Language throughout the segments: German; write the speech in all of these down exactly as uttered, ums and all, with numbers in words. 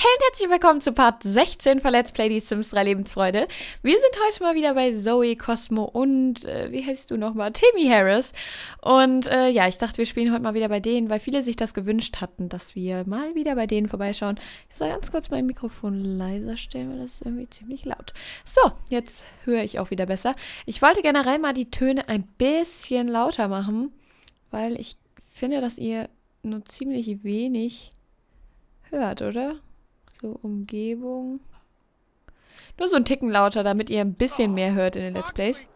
Hey und herzlich willkommen zu Part sechzehn von Let's Play die Sims drei Lebensfreude. Wir sind heute mal wieder bei Zoe, Cosmo und, äh, wie heißt du nochmal? Timmy Harris. Und, äh, ja, ich dachte, wir spielen heute mal wieder bei denen, weil viele sich das gewünscht hatten, dass wir mal wieder bei denen vorbeischauen. Ich soll ganz kurz mein Mikrofon leiser stellen, weil das ist irgendwie ziemlich laut. So, jetzt höre ich auch wieder besser. Ich wollte generell mal die Töne ein bisschen lauter machen, weil ich finde, dass ihr nur ziemlich wenig hört, oder? So, Umgebung. Nur so ein Ticken lauter, damit ihr ein bisschen mehr hört in den Let's Plays.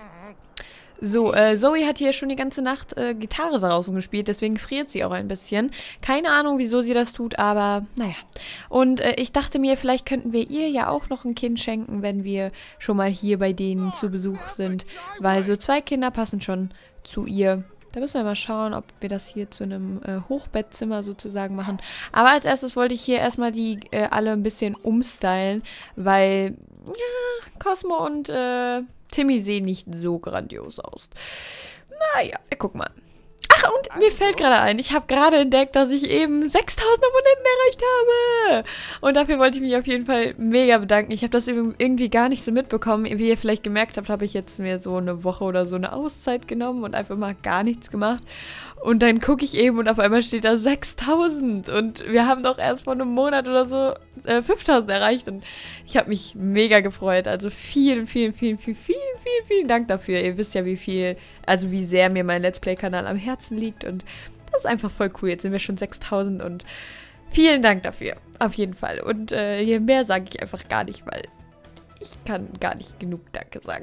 So, äh, Zoe hat hier schon die ganze Nacht äh, Gitarre draußen gespielt, deswegen friert sie auch ein bisschen. Keine Ahnung, wieso sie das tut, aber naja. Und äh, ich dachte mir, vielleicht könnten wir ihr ja auch noch ein Kind schenken, wenn wir schon mal hier bei denen zu Besuch sind. Weil so zwei Kinder passen schon zu ihr. Da müssen wir mal schauen, ob wir das hier zu einem äh, Hochbettzimmer sozusagen machen. Aber als erstes wollte ich hier erstmal die äh, alle ein bisschen umstylen, weil ja, Cosmo und äh, Timmy sehen nicht so grandios aus. Naja, wir gucken mal. Ach, und mir fällt gerade ein, ich habe gerade entdeckt, dass ich eben sechstausend Abonnenten erreicht habe. Und dafür wollte ich mich auf jeden Fall mega bedanken. Ich habe das irgendwie gar nicht so mitbekommen. Wie ihr vielleicht gemerkt habt, habe ich jetzt mir so eine Woche oder so eine Auszeit genommen und einfach mal gar nichts gemacht. Und dann gucke ich eben und auf einmal steht da sechstausend. Und wir haben doch erst vor einem Monat oder so äh, fünftausend erreicht. Und ich habe mich mega gefreut. Also vielen, vielen, vielen, vielen, vielen, vielen, vielen Dank dafür. Ihr wisst ja, wie viel, also wie sehr mir mein Let's Play-Kanal am Herzen liegt. Und das ist einfach voll cool. Jetzt sind wir schon sechstausend und vielen Dank dafür. Auf jeden Fall. Und äh, hier mehr sage ich einfach gar nicht, weil ich kann gar nicht genug Danke sagen.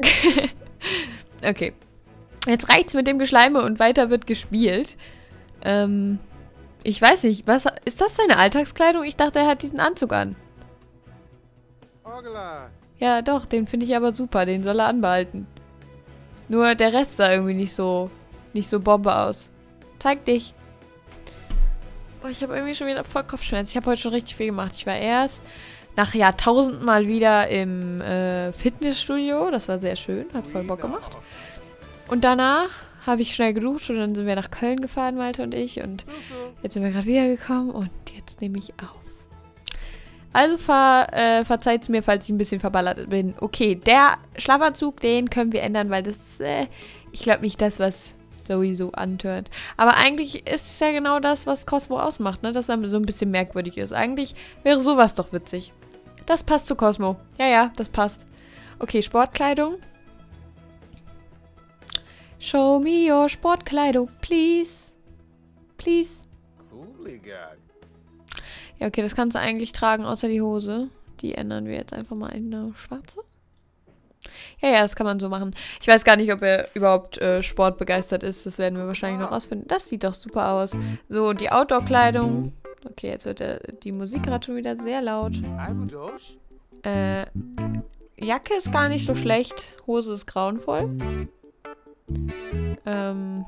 Okay. Jetzt reicht's mit dem Geschleime und weiter wird gespielt. Ähm, ich weiß nicht, was ist das seine Alltagskleidung? Ich dachte, er hat diesen Anzug an. Ogla. Ja, doch, den finde ich aber super. Den soll er anbehalten. Nur der Rest sah irgendwie nicht so, nicht so Bombe aus. Zeig dich. Oh, ich habe irgendwie schon wieder voll Kopfschmerzen. Ich habe heute schon richtig viel gemacht. Ich war erst nach Jahrtausenden mal wieder im äh, Fitnessstudio. Das war sehr schön. Hat voll Bock gemacht. Und danach habe ich schnell geduscht und dann sind wir nach Köln gefahren, Malte und ich. Und jetzt sind wir gerade wiedergekommen und jetzt nehme ich auf. Also ver, äh, verzeiht es mir, falls ich ein bisschen verballert bin. Okay, der Schlafanzug, den können wir ändern, weil das ist, äh, ich glaube nicht das, was sowieso antört. Aber eigentlich ist es ja genau das, was Cosmo ausmacht, ne? Dass er so ein bisschen merkwürdig ist. Eigentlich wäre sowas doch witzig. Das passt zu Cosmo. Ja, ja, das passt. Okay, Sportkleidung. Show me your Sportkleidung, please. Please. Ja, okay, das kannst du eigentlich tragen, außer die Hose. Die ändern wir jetzt einfach mal in eine schwarze. Ja, ja, das kann man so machen. Ich weiß gar nicht, ob er überhaupt äh, sportbegeistert ist. Das werden wir wahrscheinlich noch rausfinden. Das sieht doch super aus. So, die Outdoor-Kleidung. Okay, jetzt wird der, die Musik gerade schon wieder sehr laut. Äh, Jacke ist gar nicht so schlecht. Hose ist grauenvoll. Ähm...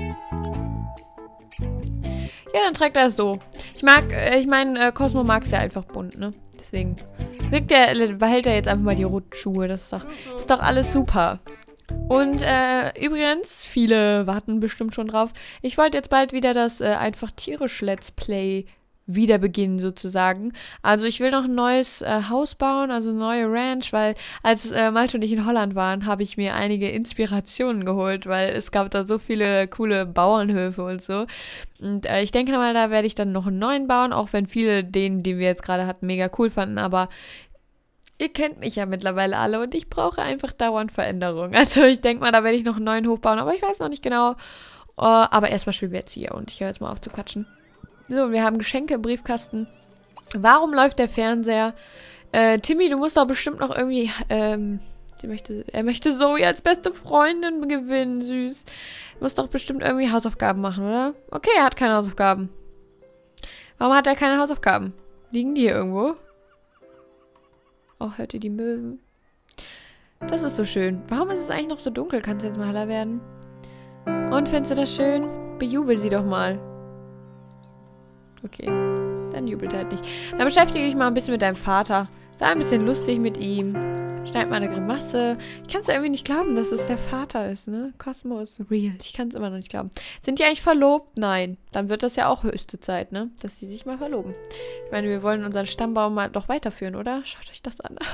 Ja, dann trägt er es so. Ich mag, äh, ich meine, äh, Cosmo mag es ja einfach bunt, ne? Deswegen trägt er, behält er jetzt einfach mal die roten Schuhe. Das ist doch, ist doch alles super. Und äh, übrigens, viele warten bestimmt schon drauf. Ich wollte jetzt bald wieder das äh, einfach tierisch Let's Play wieder beginnen sozusagen. Also ich will noch ein neues äh, Haus bauen, also eine neue Ranch, weil als äh, Malte und ich in Holland waren, habe ich mir einige Inspirationen geholt, weil es gab da so viele coole Bauernhöfe und so. Und äh, ich denke mal, da werde ich dann noch einen neuen bauen, auch wenn viele den, den wir jetzt gerade hatten, mega cool fanden, aber ihr kennt mich ja mittlerweile alle und ich brauche einfach dauernd Veränderungen. Also ich denke mal, da werde ich noch einen neuen Hof bauen, aber ich weiß noch nicht genau. Uh, aber erstmal spielen wir jetzt hier und ich höre jetzt mal auf zu quatschen. So, wir haben Geschenke im Briefkasten. Warum läuft der Fernseher? Äh, Timmy, du musst doch bestimmt noch irgendwie, ähm, sie möchte, er möchte Zoe als beste Freundin gewinnen, süß. Du musst doch bestimmt irgendwie Hausaufgaben machen, oder? Okay, er hat keine Hausaufgaben. Warum hat er keine Hausaufgaben? Liegen die hier irgendwo? Oh, hört ihr die Möwen? Das ist so schön. Warum ist es eigentlich noch so dunkel? Kann es jetzt mal heller werden? Und, findest du das schön? Bejubel sie doch mal. Okay, dann jubelt er halt nicht. Dann beschäftige dich mal ein bisschen mit deinem Vater. Sei ein bisschen lustig mit ihm. Schneid mal eine Grimasse. Ich kann es ja irgendwie nicht glauben, dass es der Vater ist, ne? Cosmo ist real. Ich kann es immer noch nicht glauben. Sind die eigentlich verlobt? Nein. Dann wird das ja auch höchste Zeit, ne? Dass die sich mal verloben. Ich meine, wir wollen unseren Stammbaum mal doch weiterführen, oder? Schaut euch das an.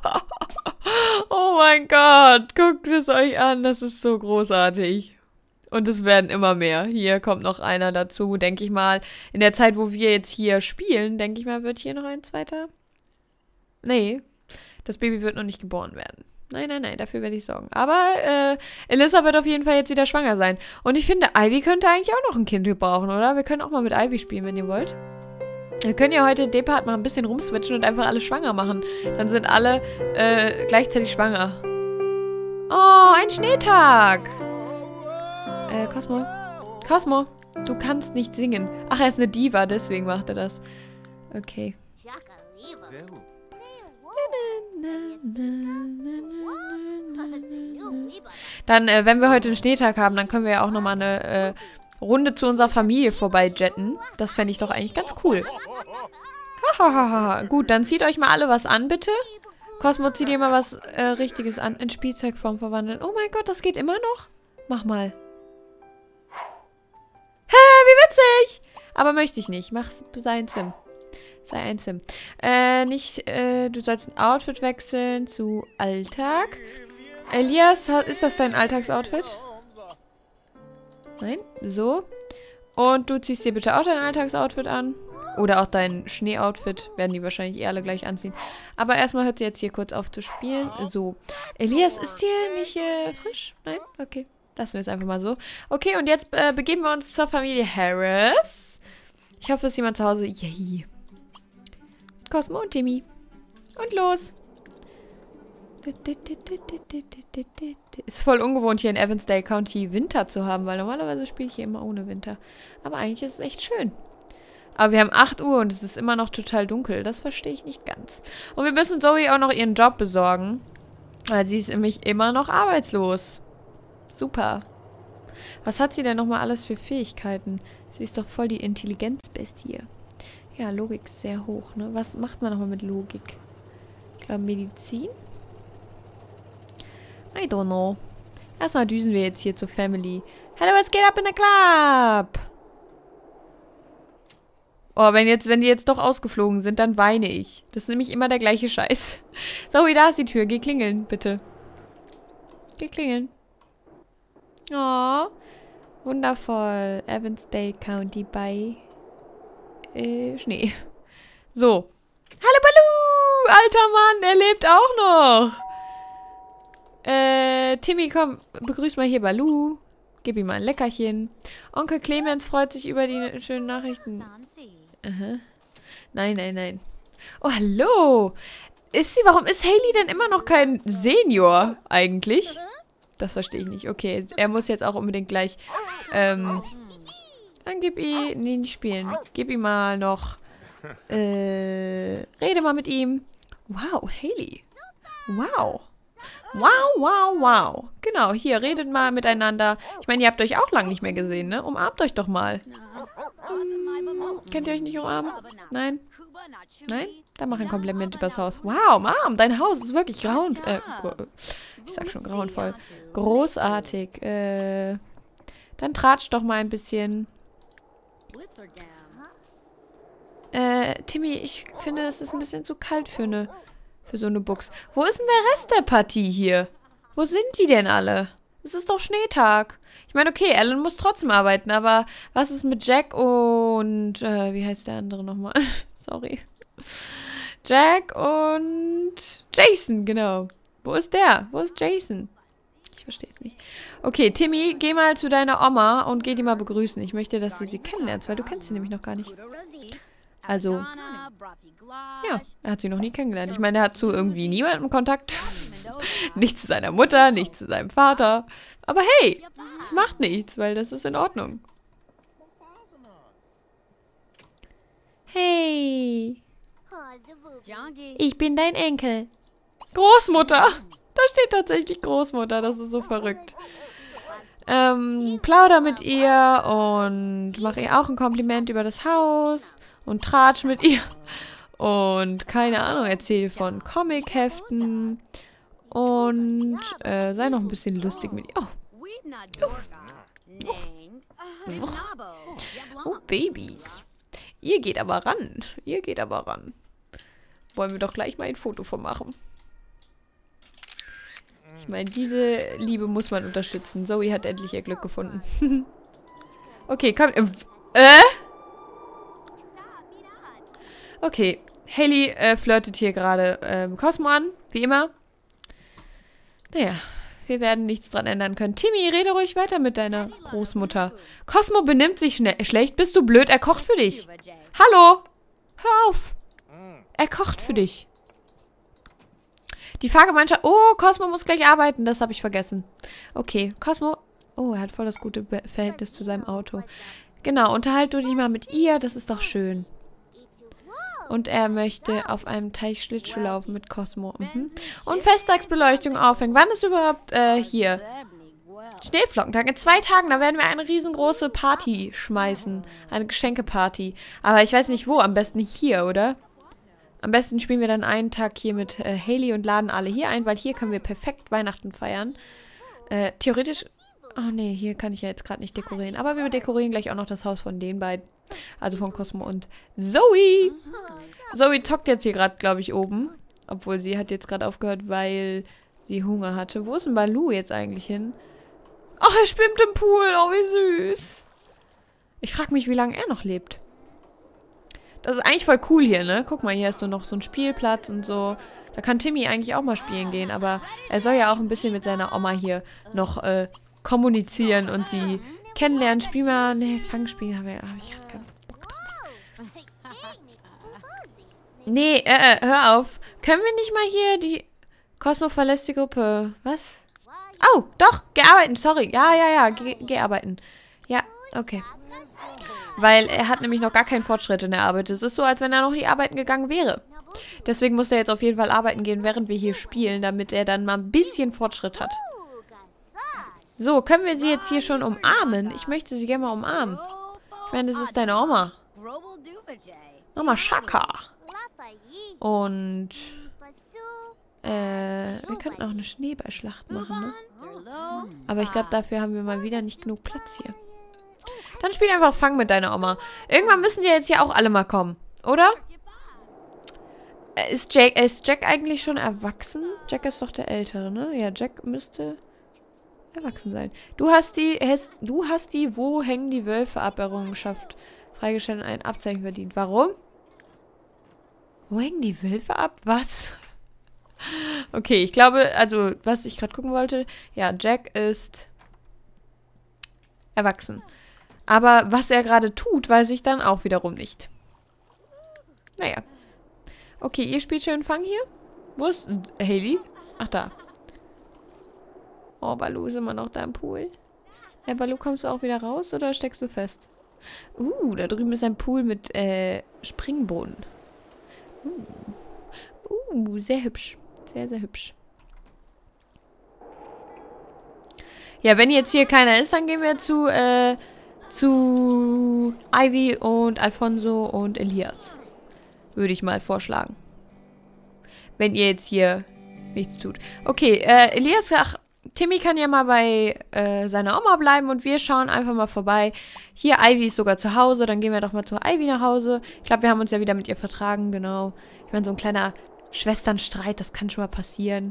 Oh mein Gott. Guckt es euch an. Das ist so großartig. Und es werden immer mehr. Hier kommt noch einer dazu, denke ich mal. In der Zeit, wo wir jetzt hier spielen, denke ich mal, wird hier noch ein zweiter. Nee. Das Baby wird noch nicht geboren werden. Nein, nein, nein, dafür werde ich sorgen. Aber äh, Elissa wird auf jeden Fall jetzt wieder schwanger sein. Und ich finde, Ivy könnte eigentlich auch noch ein Kind gebrauchen, oder? Wir können auch mal mit Ivy spielen, wenn ihr wollt. Wir können ja heute Depart mal ein bisschen rumswitchen und einfach alle schwanger machen. Dann sind alle äh, gleichzeitig schwanger. Oh, ein Schneetag. Äh, Cosmo. Cosmo, du kannst nicht singen. Ach, er ist eine Diva, deswegen macht er das. Okay. Dann, äh, wenn wir heute einen Schneetag haben, dann können wir ja auch nochmal eine äh, Runde zu unserer Familie vorbei jetten. Das fände ich doch eigentlich ganz cool. Hahaha. Gut, dann zieht euch mal alle was an, bitte. Cosmo, zieh dir mal was äh, Richtiges an. In Spielzeugform verwandeln. Oh mein Gott, das geht immer noch? Mach mal. Hä, wie witzig! Aber möchte ich nicht. Mach, sei ein Sim. Sei ein Sim. Äh, nicht, äh, du sollst ein Outfit wechseln zu Alltag. Elias, ist das dein Alltagsoutfit? Nein? So. Und du ziehst dir bitte auch dein Alltagsoutfit an. Oder auch dein Schneeoutfit. Werden die wahrscheinlich eh alle gleich anziehen. Aber erstmal hört sie jetzt hier kurz auf zu spielen. So. Elias, ist hier nicht äh, frisch? Nein? Okay. Lassen wir es einfach mal so. Okay, und jetzt äh, begeben wir uns zur Familie Harris. Ich hoffe, es ist jemand zu Hause. Yay. Cosmo und Timmy. Und los. Ist voll ungewohnt, hier in Evansdale County Winter zu haben, weil normalerweise spiele ich hier immer ohne Winter. Aber eigentlich ist es echt schön. Aber wir haben acht Uhr und es ist immer noch total dunkel. Das verstehe ich nicht ganz. Und wir müssen Zoe auch noch ihren Job besorgen. Weil sie ist nämlich immer noch arbeitslos. Super. Was hat sie denn nochmal alles für Fähigkeiten? Sie ist doch voll die Intelligenzbestie. Ja, Logik ist sehr hoch, ne? Was macht man nochmal mit Logik? Ich glaube, Medizin? I don't know. Erstmal düsen wir jetzt hier zur Family. Hello, was geht ab in der Club? Oh, wenn jetzt, wenn die jetzt doch ausgeflogen sind, dann weine ich. Das ist nämlich immer der gleiche Scheiß. Zoe, da ist die Tür. Geh klingeln, bitte. Geh klingeln. Oh, wundervoll. Evansdale County bei äh, Schnee. So. Hallo Baloo! Alter Mann, er lebt auch noch. Äh, Timmy, komm, begrüß mal hier Baloo. Gib ihm mal ein Leckerchen. Onkel Clemens freut sich über die schönen Nachrichten. Aha. Nein, nein, nein. Oh, hallo. Ist sie, warum ist Hailey denn immer noch kein Senior eigentlich? Das verstehe ich nicht. Okay, er muss jetzt auch unbedingt gleich, ähm, dann gib ihm, nee, nicht spielen. Gib ihm mal noch, äh, rede mal mit ihm. Wow, Hailey. Wow. Wow, wow, wow. Genau, hier, redet mal miteinander. Ich meine, ihr habt euch auch lange nicht mehr gesehen, ne? Umarmt euch doch mal. Hm, könnt ihr euch nicht umarmen? Nein? Nein? Dann mach ein Kompliment übers Haus. Wow, Mom, dein Haus ist wirklich grauen... Äh, ich sag schon grauenvoll. Großartig. Äh, dann tratsch doch mal ein bisschen. Äh, Timmy, ich finde, es ist ein bisschen zu kalt für eine... Für so eine Box. Wo ist denn der Rest der Partie hier? Wo sind die denn alle? Es ist doch Schneetag. Ich meine, okay, Alan muss trotzdem arbeiten, aber was ist mit Jack und... Äh, wie heißt der andere nochmal? Sorry. Jack und... Jason, genau. Wo ist der? Wo ist Jason? Ich verstehe es nicht. Okay, Timmy, geh mal zu deiner Oma und geh die mal begrüßen. Ich möchte, dass du sie kennenlernst, weil du kennst sie nämlich noch gar nicht. Also, ja, er hat sie noch nie kennengelernt. Ich meine, er hat zu irgendwie niemandem Kontakt. Nicht zu seiner Mutter, nicht zu seinem Vater. Aber hey, das macht nichts, weil das ist in Ordnung. Hey, ich bin dein Enkel. Großmutter. Da steht tatsächlich Großmutter, das ist so verrückt. Ähm, plauder mit ihr und mach ihr auch ein Kompliment über das Haus. Und tratsch mit ihr. Und keine Ahnung, erzähl von Comicheften. Und äh, sei noch ein bisschen lustig mit ihr. Oh. Oh. Oh, Babys. Ihr geht aber ran. Ihr geht aber ran. Wollen wir doch gleich mal ein Foto von machen. Ich meine, diese Liebe muss man unterstützen. Zoe hat endlich ihr Glück gefunden. Okay, komm. Äh? Okay. Hailey äh, flirtet hier gerade ähm, Cosmo an. Wie immer. Naja, wir werden nichts dran ändern können. Timmy, rede ruhig weiter mit deiner Großmutter. Cosmo benimmt sich schlecht. Bist du blöd? Er kocht für dich. Hallo? Hör auf. Er kocht für dich. Die Fahrgemeinschaft... Oh, Cosmo muss gleich arbeiten. Das habe ich vergessen. Okay, Cosmo... Oh, er hat voll das gute Be- Verhältnis zu seinem Auto. Genau, unterhalt du dich mal mit ihr. Das ist doch schön. Und er möchte auf einem Teich Schlittschuh laufen mit Cosmo. Mhm. Und Festtagsbeleuchtung aufhängen. Wann ist überhaupt äh, hier? Schneeflockentag. In zwei Tagen, da werden wir eine riesengroße Party schmeißen. Eine Geschenkeparty. Aber ich weiß nicht wo. Am besten nicht hier, oder? Am besten spielen wir dann einen Tag hier mit äh, Hailey und laden alle hier ein, weil hier können wir perfekt Weihnachten feiern. Äh, theoretisch... Oh nee, hier kann ich ja jetzt gerade nicht dekorieren. Aber wir dekorieren gleich auch noch das Haus von den beiden. Also von Cosmo und Zoe. Zoe zockt jetzt hier gerade, glaube ich, oben. Obwohl sie hat jetzt gerade aufgehört, weil sie Hunger hatte. Wo ist denn Baloo jetzt eigentlich hin? Ach, er schwimmt im Pool. Oh, wie süß. Ich frage mich, wie lange er noch lebt. Das ist eigentlich voll cool hier, ne? Guck mal, hier ist so noch so ein Spielplatz und so. Da kann Timmy eigentlich auch mal spielen gehen. Aber er soll ja auch ein bisschen mit seiner Oma hier noch äh, kommunizieren und sie kennenlernen. Spiel mal... Ne, Fangspiel habe hab ich gerade keinen Bock drauf. Nee, äh, äh, hör auf. Können wir nicht mal hier die... Cosmo verlässt die Gruppe. Was? Oh, doch. Geh arbeiten. Sorry. Ja, ja, ja. Geh, geh arbeiten. Ja, okay. Weil er hat nämlich noch gar keinen Fortschritt in der Arbeit. Es ist so, als wenn er noch nicht arbeiten gegangen wäre. Deswegen muss er jetzt auf jeden Fall arbeiten gehen, während wir hier spielen, damit er dann mal ein bisschen Fortschritt hat. So, können wir sie jetzt hier schon umarmen? Ich möchte sie gerne mal umarmen. Ich meine, das ist deine Oma. Mama Shaka. Und äh, wir könnten auch eine Schneeballschlacht machen, ne? Aber ich glaube, dafür haben wir mal wieder nicht genug Platz hier. Dann spiel einfach Fang mit deiner Oma. Irgendwann müssen die jetzt hier auch alle mal kommen, oder? Ist Jack, ist Jack eigentlich schon erwachsen? Jack ist doch der Ältere, ne? Ja, Jack müsste erwachsen sein. Du hast die, hast, du hast die Wo hängen die Wölfe ab Errungenschaft freigestellt und ein Abzeichen verdient. Warum? Wo hängen die Wölfe ab? Was? Okay, ich glaube, also, was ich gerade gucken wollte, ja, Jack ist erwachsen. Aber was er gerade tut, weiß ich dann auch wiederum nicht. Naja. Okay, ihr spielt schön Fang hier? Wo ist Hailey? Ach, da. Oh, Baloo ist immer noch da im Pool. Hey, Baloo, kommst du auch wieder raus oder steckst du fest? Uh, da drüben ist ein Pool mit äh, Springbrunnen. Uh. uh, sehr hübsch. Sehr, sehr hübsch. Ja, wenn jetzt hier keiner ist, dann gehen wir zu, äh, zu Ivy und Alfonso und Elias. Würde ich mal vorschlagen. Wenn ihr jetzt hier nichts tut. Okay, äh, Elias, ach, Timmy kann ja mal bei äh, seiner Oma bleiben und wir schauen einfach mal vorbei. Hier, Ivy ist sogar zu Hause, dann gehen wir doch mal zu Ivy nach Hause. Ich glaube, wir haben uns ja wieder mit ihr vertragen, genau. Ich meine, so ein kleiner Schwesternstreit, das kann schon mal passieren.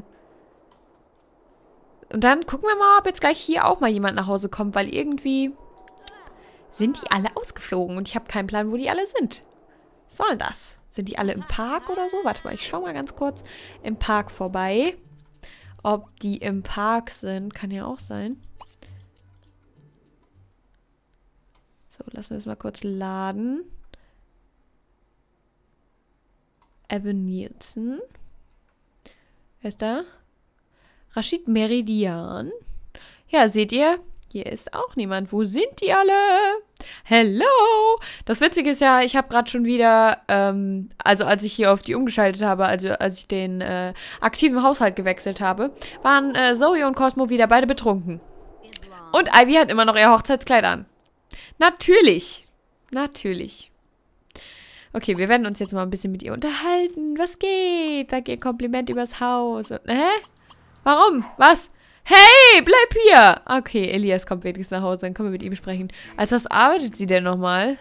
Und dann gucken wir mal, ob jetzt gleich hier auch mal jemand nach Hause kommt, weil irgendwie sind die alle ausgeflogen und ich habe keinen Plan, wo die alle sind. Was soll denn das? Sind die alle im Park oder so? Warte mal, ich schaue mal ganz kurz im Park vorbei. Ob die im Park sind, kann ja auch sein. So, lassen wir es mal kurz laden. Evan Nielsen. Wer ist da? Rashid Meridian. Ja, seht ihr? Hier ist auch niemand. Wo sind die alle? Hello! Das Witzige ist ja, ich habe gerade schon wieder, ähm, also als ich hier auf die umgeschaltet habe, also als ich den äh, aktiven Haushalt gewechselt habe, waren äh, Zoe und Cosmo wieder beide betrunken. Und Ivy hat immer noch ihr Hochzeitskleid an. Natürlich. Natürlich. Okay, wir werden uns jetzt mal ein bisschen mit ihr unterhalten. Was geht? Sag ihr ein Kompliment übers Haus. Und, hä? Warum? Was? Hey, bleib hier! Okay, Elias kommt wenigstens nach Hause, dann können wir mit ihm sprechen. Als was arbeitet sie denn nochmal?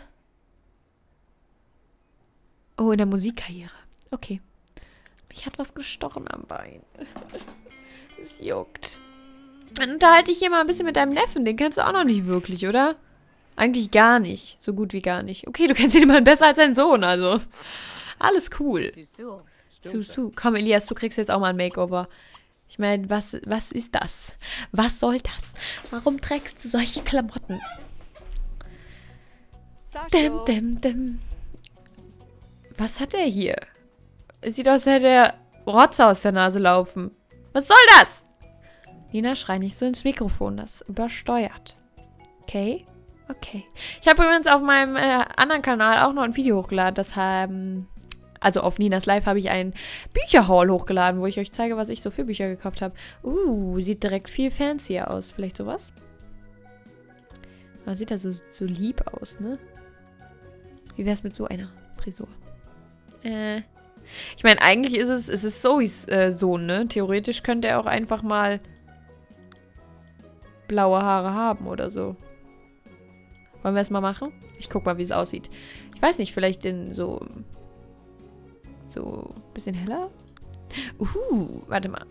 Oh, in der Musikkarriere. Okay. Mich hat was gestochen am Bein. Es juckt. Dann unterhalte ich hier mal ein bisschen mit deinem Neffen. Den kennst du auch noch nicht wirklich, oder? Eigentlich gar nicht. So gut wie gar nicht. Okay, du kennst ihn immerhin besser als deinen Sohn, also. Alles cool. Susu. Komm, Elias, du kriegst jetzt auch mal ein Makeover. Ich meine, was, was ist das? Was soll das? Warum trägst du solche Klamotten? Dim, dim, dim. Was hat er hier? Es sieht aus, als hätte er Rotze aus der Nase laufen. Was soll das? Nina, schrei nicht so ins Mikrofon. Das übersteuert. Okay? Okay. Ich habe übrigens auf meinem äh, anderen Kanal auch noch ein Video hochgeladen. Das haben... Also auf Ninas Live habe ich einen Bücherhaul hochgeladen, wo ich euch zeige, was ich so für Bücher gekauft habe. Uh, sieht direkt viel fancier aus. Vielleicht sowas? Aber sieht das so, so lieb aus, ne? Wie wäre es mit so einer Frisur? Äh... Ich meine, eigentlich ist es, es ist Zoes äh, Sohn, ne? Theoretisch könnte er auch einfach mal blaue Haare haben oder so. Wollen wir es mal machen? Ich guck mal, wie es aussieht. Ich weiß nicht, vielleicht in so... So ein bisschen heller? Uh, warte mal.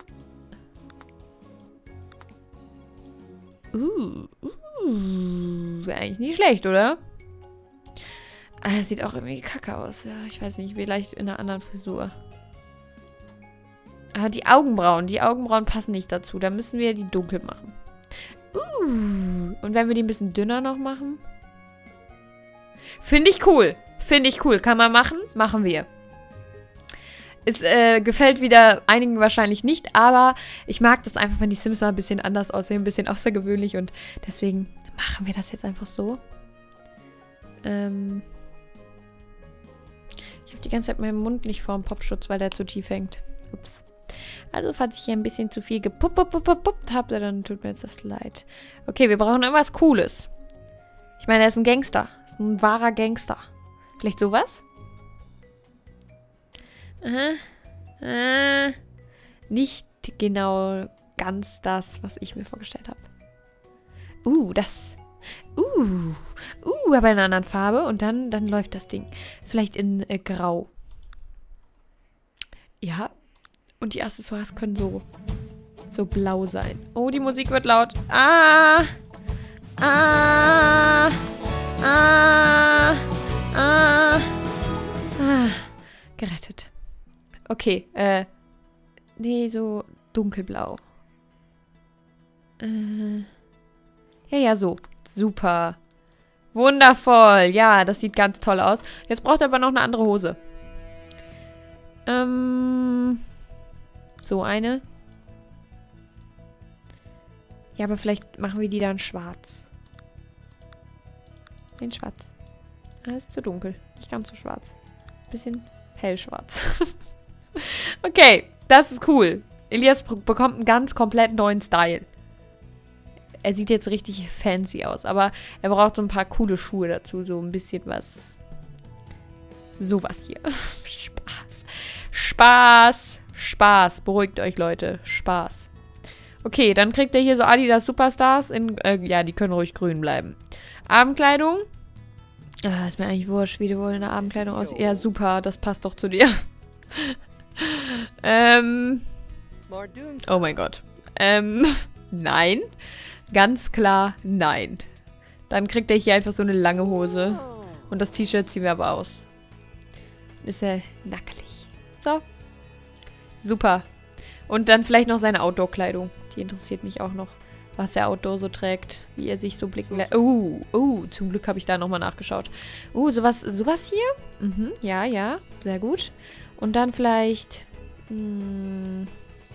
Uh, uh, wäre eigentlich nicht schlecht, oder? Ah, das sieht auch irgendwie kacke aus. Ja, ich weiß nicht, vielleicht in einer anderen Frisur. Aber die Augenbrauen, die Augenbrauen passen nicht dazu. Da müssen wir die dunkel machen. Uh, und wenn wir die ein bisschen dünner noch machen? Finde ich cool. Finde ich cool. Kann man machen? Machen wir. Es äh, gefällt wieder einigen wahrscheinlich nicht, aber ich mag das einfach, wenn die Sims mal ein bisschen anders aussehen, ein bisschen außergewöhnlich und deswegen machen wir das jetzt einfach so. Ähm... Ich habe die ganze Zeit meinen Mund nicht vor dem Popschutz, weil der zu tief hängt. Ups. Also, falls ich hier ein bisschen zu viel gepuppt habe, dann tut mir jetzt das leid. Okay, wir brauchen irgendwas Cooles. Ich meine, er ist ein Gangster. Er ist ein wahrer Gangster. Vielleicht sowas? Äh, äh, nicht genau ganz das, was ich mir vorgestellt habe. Uh, das... Uh, uh, aber in einer anderen Farbe. Und dann, dann läuft das Ding. Vielleicht in äh, Grau. Ja. Und die Accessoires können so, so blau sein. Oh, die Musik wird laut. Ah! Ah! Ah! Ah! Ah! Gerettet. Okay, äh. Nee, so dunkelblau. Äh. Ja, ja, so. Super. Wundervoll. Ja, das sieht ganz toll aus. Jetzt braucht er aber noch eine andere Hose. Ähm. So eine. Ja, aber vielleicht machen wir die dann schwarz. Nein, schwarz. Ah, ist zu dunkel. Nicht ganz so schwarz. Bisschen hellschwarz. Okay, das ist cool. Elias bekommt einen ganz komplett neuen Style. Er sieht jetzt richtig fancy aus, aber er braucht so ein paar coole Schuhe dazu. So ein bisschen was. Sowas hier. Spaß. Spaß. Spaß. Beruhigt euch, Leute. Spaß. Okay, dann kriegt er hier so Adidas Superstars. In, äh, ja, die können ruhig grün bleiben. Abendkleidung. Ah, ist mir eigentlich wurscht, wie du wohl in der Abendkleidung aussiehst. Ja, super. Das passt doch zu dir. ähm. Oh mein Gott. Ähm. Nein. Ganz klar nein. Dann kriegt er hier einfach so eine lange Hose. Und das T-Shirt ziehen wir aber aus. Ist er nackelig. So. Super. Und dann vielleicht noch seine Outdoor-Kleidung. Die interessiert mich auch noch. Was er Outdoor so trägt. Wie er sich so blicken lässt. Oh, oh, zum Glück habe ich da nochmal nachgeschaut. Oh, sowas, sowas hier? Mhm, ja, ja. Sehr gut. Und dann vielleicht... Mh,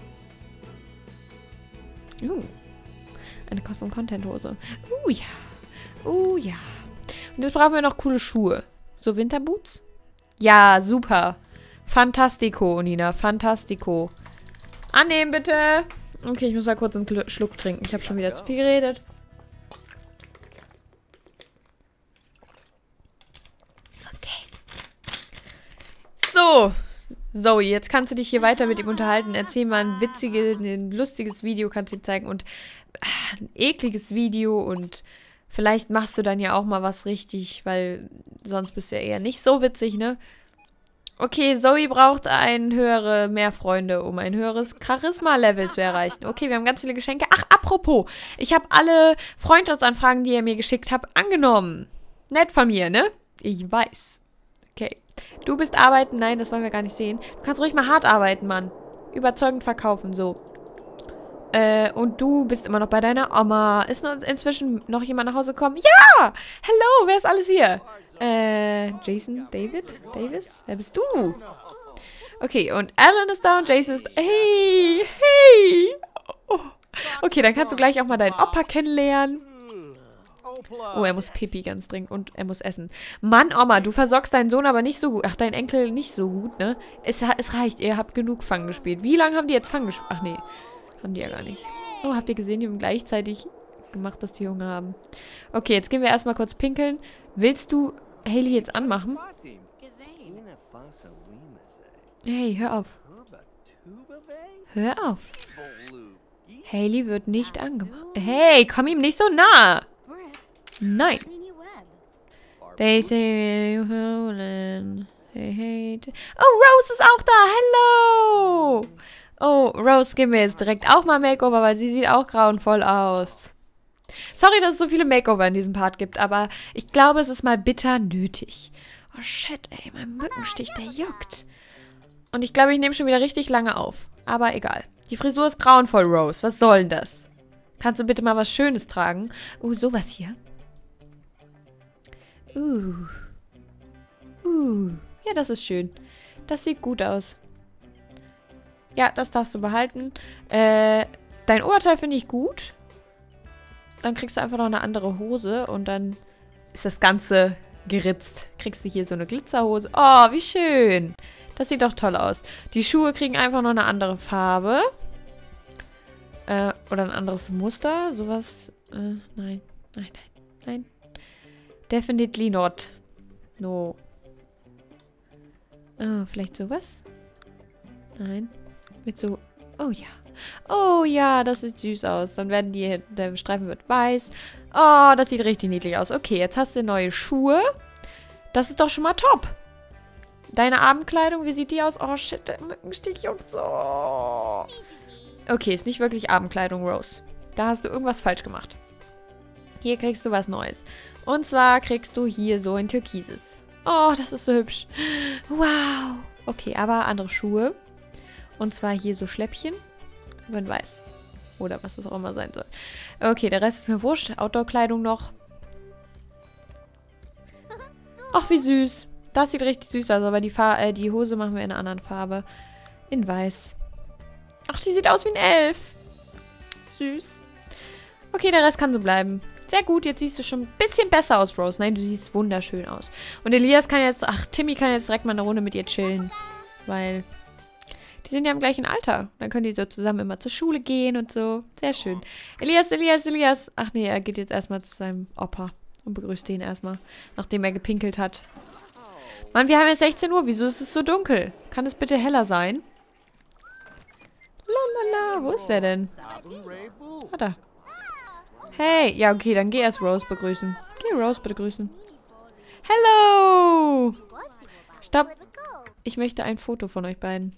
uh, eine Custom-Content-Hose. Uh, ja. Uh, ja. Und jetzt brauchen wir noch coole Schuhe. So Winterboots? Ja, super. Fantastico, Nina. Fantastico. Annehmen, bitte. Okay, ich muss mal kurz einen Schluck trinken. Ich habe schon wieder zu viel geredet. Okay. So. Zoe, jetzt kannst du dich hier weiter mit ihm unterhalten. Erzähl mal ein witziges, ein lustiges Video, kannst du ihm zeigen. Und ach, ein ekliges Video. Und vielleicht machst du dann ja auch mal was richtig, weil sonst bist du ja eher nicht so witzig, ne? Okay, Zoe braucht ein höhere, mehr Freunde, um ein höheres Charisma-Level zu erreichen. Okay, wir haben ganz viele Geschenke. Ach, apropos, ich habe alle Freundschaftsanfragen, die ihr mir geschickt habt, angenommen. Nett von mir, ne? Ich weiß. Okay. Du bist arbeiten. Nein, das wollen wir gar nicht sehen. Du kannst ruhig mal hart arbeiten, Mann. Überzeugend verkaufen, so. Äh, und du bist immer noch bei deiner Oma. Ist noch inzwischen noch jemand nach Hause gekommen? Ja! Hello, wer ist alles hier? Äh, Jason, David, Davis? Wer bist du? Okay, und Alan ist da und Jason ist... Hey, hey! Oh. Okay, dann kannst du gleich auch mal deinen Opa kennenlernen. Oh, er muss pipi ganz dringend und er muss essen. Mann, Oma, du versorgst deinen Sohn aber nicht so gut. Ach, deinen Enkel nicht so gut, ne? Es, es reicht, ihr habt genug Fang gespielt. Wie lange haben die jetzt Fang gespielt? Ach, nee. Haben die ja gar nicht. Oh, habt ihr gesehen, die haben gleichzeitig gemacht, dass die Hunger haben. Okay, jetzt gehen wir erstmal kurz pinkeln. Willst du Hailey jetzt anmachen? Hey, hör auf. Hör auf. Hailey wird nicht angemacht. Hey, komm ihm nicht so nah. Nein. They say you holding. Hey, hey. Oh, Rose ist auch da. Hello. Oh, Rose geben wir jetzt direkt auch mal Makeover, weil sie sieht auch grauenvoll aus. Sorry, dass es so viele Makeover in diesem Part gibt, aber ich glaube, es ist mal bitter nötig. Oh shit, ey, mein Mückenstich, der juckt. Und ich glaube, ich nehme schon wieder richtig lange auf. Aber egal. Die Frisur ist grauenvoll, Rose. Was soll denn das? Kannst du bitte mal was Schönes tragen? Uh, sowas hier. Uh. Uh. Ja, das ist schön. Das sieht gut aus. Ja, das darfst du behalten. Äh, dein Oberteil finde ich gut. Dann kriegst du einfach noch eine andere Hose und dann ist das Ganze geritzt. Kriegst du hier so eine Glitzerhose. Oh, wie schön. Das sieht doch toll aus. Die Schuhe kriegen einfach noch eine andere Farbe. Äh, oder ein anderes Muster. Sowas. Äh, nein. Nein, nein, nein. Definitely not. No. Oh, vielleicht sowas? Nein. Mit so... Oh ja. Oh ja, das sieht süß aus. Dann werden die... Der Streifen wird weiß. Oh, das sieht richtig niedlich aus. Okay, jetzt hast du neue Schuhe. Das ist doch schon mal top. Deine Abendkleidung, wie sieht die aus? Oh shit, der Mückenstich juckt so. Okay, ist nicht wirklich Abendkleidung, Rose. Da hast du irgendwas falsch gemacht. Hier kriegst du was Neues. Und zwar kriegst du hier so ein Türkises. Oh, das ist so hübsch. Wow. Okay, aber andere Schuhe. Und zwar hier so Schläppchen. Wenn weiß. Oder was das auch immer sein soll. Okay, der Rest ist mir wurscht. Outdoor-Kleidung noch. Ach, wie süß. Das sieht richtig süß aus, aber die, Fa äh, die Hose machen wir in einer anderen Farbe. In weiß. Ach, die sieht aus wie ein Elf. Süß. Okay, der Rest kann so bleiben. Sehr gut, jetzt siehst du schon ein bisschen besser aus, Rose. Nein, du siehst wunderschön aus. Und Elias kann jetzt, ach, Timmy kann jetzt direkt mal eine Runde mit ihr chillen. Weil die sind ja im gleichen Alter. Dann können die so zusammen immer zur Schule gehen und so. Sehr schön. Elias, Elias, Elias. Ach nee, er geht jetzt erstmal zu seinem Opa und begrüßt den erstmal, nachdem er gepinkelt hat. Mann, wir haben jetzt sechzehn Uhr. Wieso ist es so dunkel? Kann es bitte heller sein? Lalala, wo ist der denn? Ah, da. Hey, ja, okay, dann geh erst Rose begrüßen. Geh Rose bitte grüßen. Hello! Stopp. Ich möchte ein Foto von euch beiden.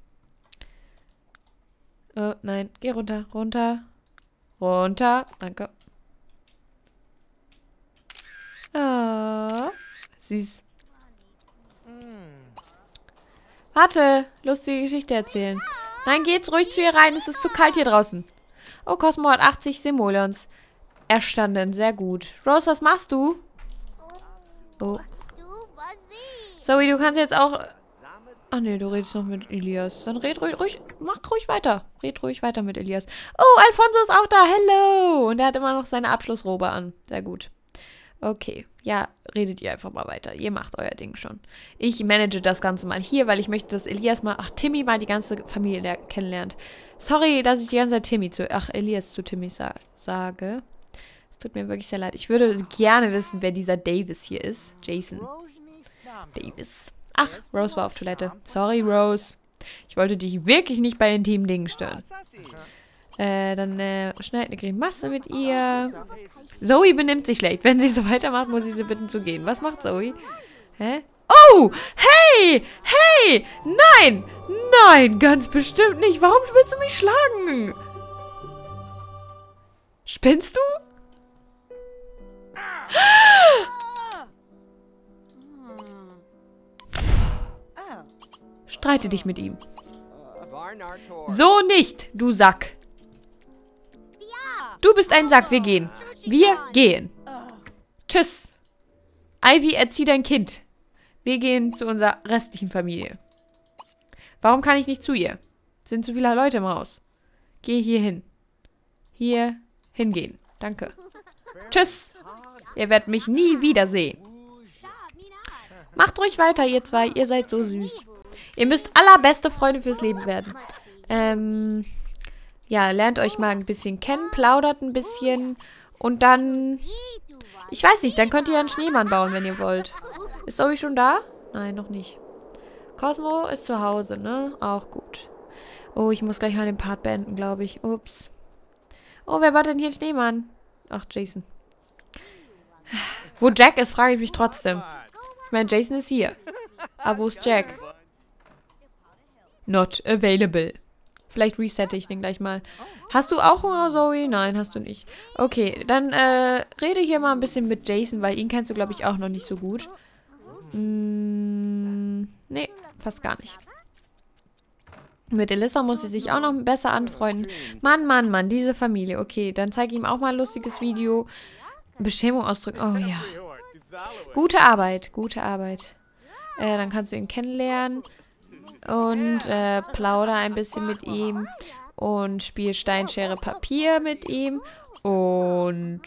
Oh, nein. Geh runter, runter. Runter. Danke. Ah, süß. Warte, lustige Geschichte erzählen. Nein, geh jetzt ruhig zu ihr rein, es ist zu kalt hier draußen. Oh, Cosmo hat achtzig Simoleons erstanden, sehr gut. Rose, was machst du? Oh. Zoe, du kannst jetzt auch... Ach nee, du redest noch mit Elias. Dann red ruhig, ruhig, mach ruhig weiter. Red ruhig weiter mit Elias. Oh, Alfonso ist auch da, hello. Und er hat immer noch seine Abschlussrobe an, sehr gut. Okay, ja, redet ihr einfach mal weiter. Ihr macht euer Ding schon. Ich manage das Ganze mal hier, weil ich möchte, dass Elias mal, ach, Timmy mal die ganze Familie kennenlernt. Sorry, dass ich die ganze Zeit Timmy zu, ach, Elias zu Timmy sa sage. Es tut mir wirklich sehr leid. Ich würde gerne wissen, wer dieser Davis hier ist. Jason Davis. Ach, Rose war auf Toilette. Sorry, Rose. Ich wollte dich wirklich nicht bei intimen Dingen stören. Äh, dann äh, schneid eine Grimasse mit ihr. Zoe benimmt sich schlecht. Wenn sie so weitermacht, muss ich sie bitten zu gehen. Was macht Zoe? Hä? Oh! Hey! Hey! Nein! Nein! Ganz bestimmt nicht. Warum willst du mich schlagen? Spinnst du? Streite dich mit ihm. So nicht, du Sack. Du bist ein Sack, wir gehen. Wir gehen. Tschüss. Ivy, erzieh dein Kind. Wir gehen zu unserer restlichen Familie. Warum kann ich nicht zu ihr? Sind zu viele Leute im Haus. Geh hier hin. Hier hingehen. Danke. Tschüss. Ihr werdet mich nie wiedersehen. Macht ruhig weiter, ihr zwei. Ihr seid so süß. Ihr müsst allerbeste Freunde fürs Leben werden. Ähm, ja, lernt euch mal ein bisschen kennen, plaudert ein bisschen und dann, ich weiß nicht, dann könnt ihr einen Schneemann bauen, wenn ihr wollt. Ist Zoe schon da? Nein, noch nicht. Cosmo ist zu Hause, ne? Auch gut. Oh, ich muss gleich mal den Part beenden, glaube ich. Ups. Oh, wer war denn hier ein Schneemann? Ach, Jason. Wo Jack ist, frage ich mich trotzdem. Ich meine, Jason ist hier. Aber wo ist Jack? Not available. Vielleicht resette ich den gleich mal. Hast du auch Hunger, Zoe? Nein, hast du nicht. Okay, dann äh, rede hier mal ein bisschen mit Jason, weil ihn kennst du, glaube ich, auch noch nicht so gut. Mm, nee, fast gar nicht. Mit Elissa muss sie sich auch noch besser anfreunden. Mann, Mann, Mann, diese Familie. Okay, dann zeige ich ihm auch mal ein lustiges Video. Beschämung ausdrücken. Oh ja. Gute Arbeit, gute Arbeit. Äh, dann kannst du ihn kennenlernen. Und äh, plauder ein bisschen mit ihm. Und spiel Stein, Schere, Papier mit ihm. Und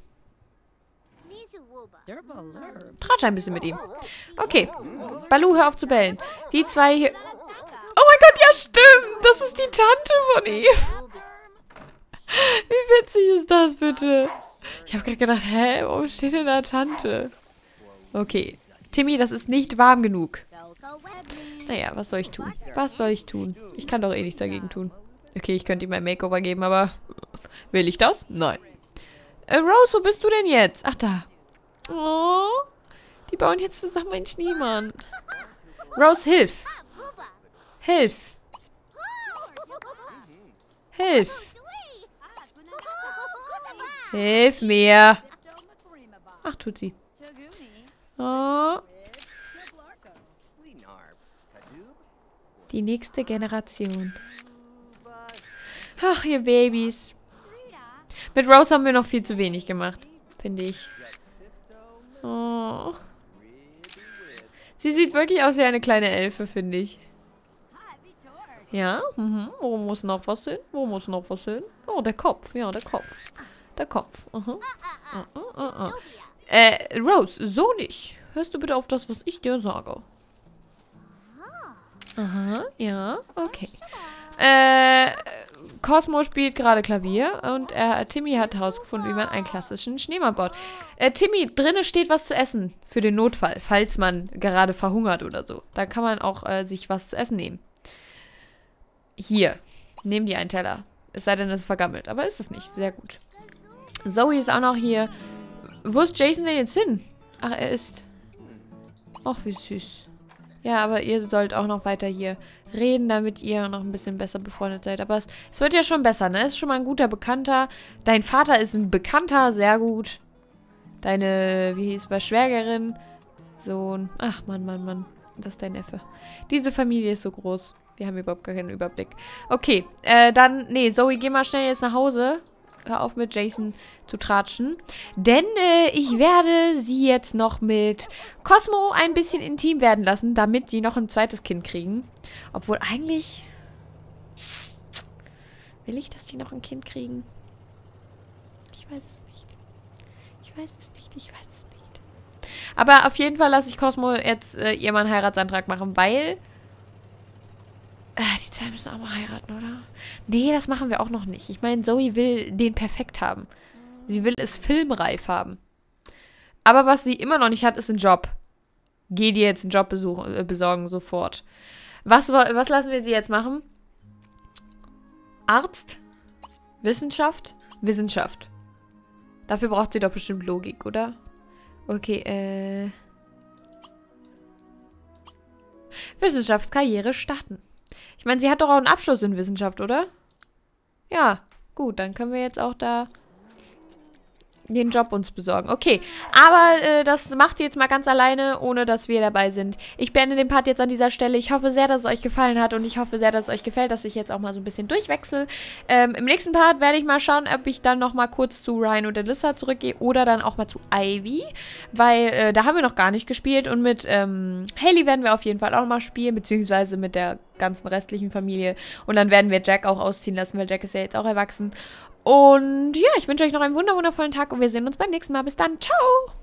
tratsch ein bisschen mit ihm. Okay. Balu, hör auf zu bellen. Die zwei hier. Oh mein Gott, ja stimmt. Das ist die Tante von ihm. Wie witzig ist das bitte? Ich habe gerade gedacht, hä, warum steht denn da Tante? Okay. Timmy, das ist nicht warm genug. Naja, was soll ich tun? Was soll ich tun? Ich kann doch eh nichts dagegen tun. Okay, ich könnte ihm ein Makeover geben, aber will ich das? Nein. Äh, Rose, wo bist du denn jetzt? Ach, da. Oh, die bauen jetzt zusammen einen Schneemann. Rose, hilf. Hilf. Hilf. Hilf mir. Ach, tut sie. Oh. Die nächste Generation. Ach, ihr Babys. Mit Rose haben wir noch viel zu wenig gemacht, finde ich. Oh. Sie sieht wirklich aus wie eine kleine Elfe, finde ich. Ja, mhm. Wo muss noch was hin? Wo muss noch was hin? Oh, der Kopf. Ja, der Kopf. Der Kopf. Uh -huh. uh -uh, uh -uh. Äh, Rose, so nicht. Hörst du bitte auf das, was ich dir sage? Aha, ja, okay. Äh, Cosmo spielt gerade Klavier und äh, Timmy hat herausgefunden, wie man einen klassischen Schneemann baut. Äh, Timmy, drinnen steht was zu essen für den Notfall, falls man gerade verhungert oder so. Da kann man auch äh, sich was zu essen nehmen. Hier, nehmen die einen Teller. Es sei denn, es ist vergammelt, aber ist es nicht. Sehr gut. Zoe ist auch noch hier. Wo ist Jason denn jetzt hin? Ach, er ist... Ach, wie süß. Ja, aber ihr sollt auch noch weiter hier reden, damit ihr noch ein bisschen besser befreundet seid. Aber es, es wird ja schon besser, ne? Es ist schon mal ein guter Bekannter. Dein Vater ist ein Bekannter, sehr gut. Deine, wie hieß es, Schwägerin. Sohn. Ach, Mann, Mann, Mann. Das ist dein Neffe. Diese Familie ist so groß. Wir haben überhaupt gar keinen Überblick. Okay, äh, dann, nee, Zoe, geh mal schnell jetzt nach Hause. Hör auf mit Jason zu tratschen. Denn äh, ich werde sie jetzt noch mit Cosmo ein bisschen intim werden lassen, damit die noch ein zweites Kind kriegen. Obwohl eigentlich... Will ich, dass die noch ein Kind kriegen? Ich weiß es nicht. Ich weiß es nicht, ich weiß es nicht. Aber auf jeden Fall lasse ich Cosmo jetzt äh, ihr mal einen Heiratsantrag machen, weil... Äh, die zwei müssen auch mal heiraten, oder? Nee, das machen wir auch noch nicht. Ich meine, Zoe will den perfekt haben. Sie will es filmreif haben. Aber was sie immer noch nicht hat, ist ein Job. geh dir jetzt einen Job besuchen, äh, besorgen, sofort. Was, was lassen wir sie jetzt machen? Arzt? Wissenschaft? Wissenschaft. Dafür braucht sie doch bestimmt Logik, oder? Okay, äh... Wissenschaftskarriere starten. Ich meine, sie hat doch auch einen Abschluss in Wissenschaft, oder? Ja, gut, dann können wir jetzt auch da den Job uns besorgen. Okay, aber äh, das macht sie jetzt mal ganz alleine, ohne dass wir dabei sind. Ich beende den Part jetzt an dieser Stelle. Ich hoffe sehr, dass es euch gefallen hat und ich hoffe sehr, dass es euch gefällt, dass ich jetzt auch mal so ein bisschen durchwechsel. Ähm, im nächsten Part werde ich mal schauen, ob ich dann noch mal kurz zu Ryan und Alyssa zurückgehe oder dann auch mal zu Ivy, weil äh, da haben wir noch gar nicht gespielt und mit ähm, Hailey werden wir auf jeden Fall auch noch mal spielen, beziehungsweise mit der ganzen restlichen Familie und dann werden wir Jack auch ausziehen lassen, weil Jack ist ja jetzt auch erwachsen. Und ja, ich wünsche euch noch einen wundervollen Tag und wir sehen uns beim nächsten Mal. Bis dann. Ciao!